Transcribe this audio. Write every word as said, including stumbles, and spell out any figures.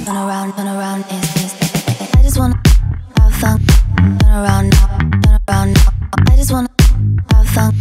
turn around, turn around, is, is. I just wanna have fun, turn around now, turn around now. I just wanna have fun.